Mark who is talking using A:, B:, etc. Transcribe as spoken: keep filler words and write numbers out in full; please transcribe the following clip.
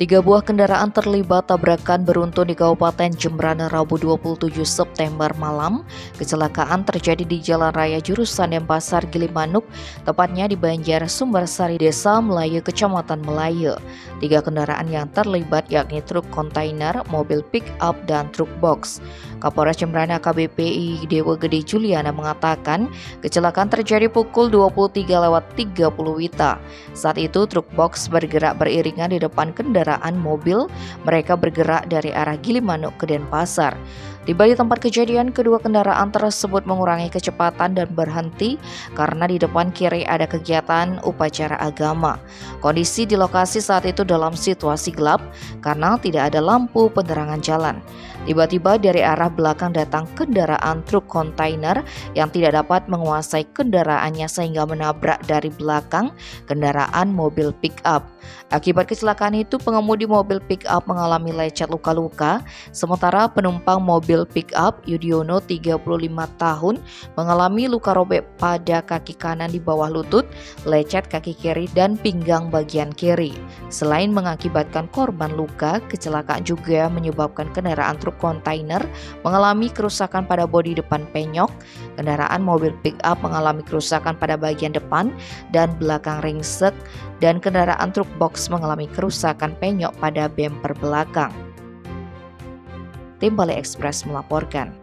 A: Tiga buah kendaraan terlibat tabrakan beruntun di Kabupaten Jembrana Rabu dua puluh tujuh September malam. Kecelakaan terjadi di Jalan Raya jurusan Denpasar Gilimanuk, tepatnya di Banjar Sumbersari, Desa Melayu, Kecamatan Melayu. Tiga kendaraan yang terlibat yakni truk kontainer, mobil pick-up, dan truk box. Kapolres Jembrana A K B P I Dewa Gede Juliana mengatakan kecelakaan terjadi pukul dua puluh tiga lewat tiga puluh Wita. Saat itu truk box bergerak beriringan di depan kendaraan mobil. Mereka bergerak dari arah Gilimanuk ke Denpasar. Tiba di tempat kejadian, kedua kendaraan tersebut mengurangi kecepatan dan berhenti karena di depan kiri ada kegiatan upacara agama. Kondisi di lokasi saat itu dalam situasi gelap karena tidak ada lampu penerangan jalan. Tiba-tiba dari arah belakang datang kendaraan truk kontainer yang tidak dapat menguasai kendaraannya sehingga menabrak dari belakang kendaraan mobil pick-up. Akibat kecelakaan itu, pengemudi mobil pick-up mengalami lecet luka-luka, sementara penumpang mobil pick-up Yudiono tiga puluh lima tahun mengalami luka robek pada kaki kanan di bawah lutut, lecet kaki kiri, dan pinggang bagian kiri. Selain mengakibatkan korban luka, kecelakaan juga menyebabkan kendaraan truk kontainer mengalami kerusakan pada bodi depan penyok, kendaraan mobil pick-up mengalami kerusakan pada bagian depan dan belakang ringsek, dan kendaraan truk box mengalami kerusakan penyok pada bemper belakang. Tim Balai Express melaporkan.